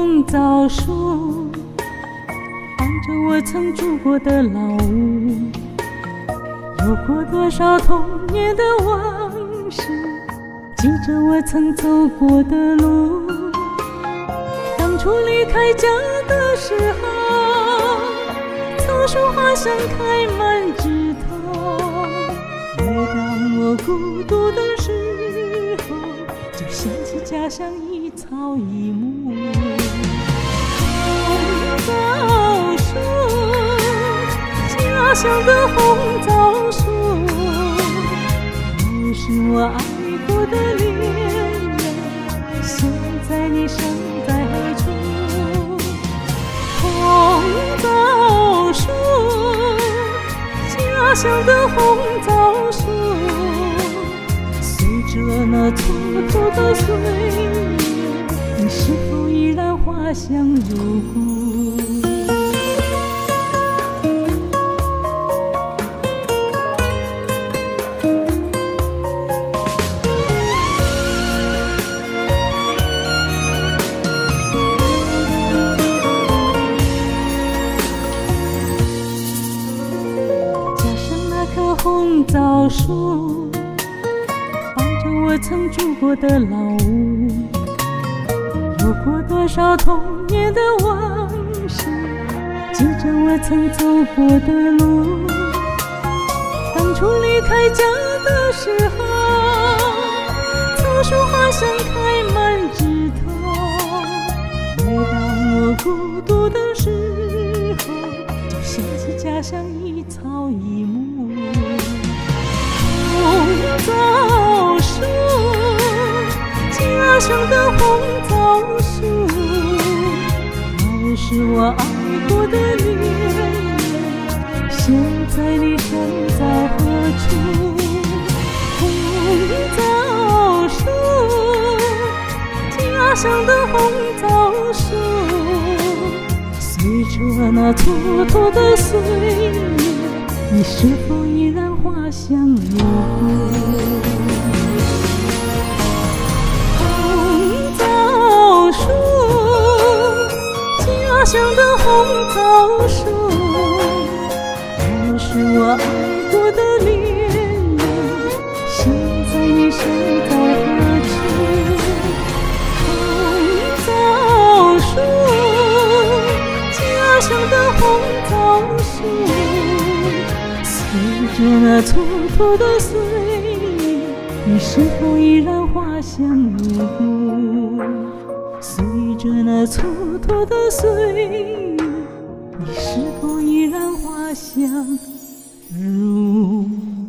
红枣树，伴着我曾住过的老屋，有过多少童年的往事，记着我曾走过的路。当初离开家的时候，草树花香开满枝头，每当我孤独的时候，就想起家乡一草一木。红枣树，家乡的红枣树，都是我爱过的恋人，现在你身在何处？红枣树，家乡的红枣树，随着那蹉跎的岁月，你是否依然花香如故？红枣树，伴着我曾住过的老屋，有过多少童年的往事，记着我曾走过的路。当初离开家的时候，草树花香开满枝头，每当我孤独的时候，就想起家乡一草一木。红枣树，家乡的红枣树，都是我爱过的恋人，现在你身在何处？红枣树，家乡的红枣树，随着那蹉跎的岁月，你是否依然花香如故？红枣树，家乡的红枣树，都是我爱过的恋人，现在你身在何处？红枣树，家乡的红枣树，随着那蹉跎的岁月，你是否依然花香如故？随着那蹉跎的岁月，你是否依然花香如故？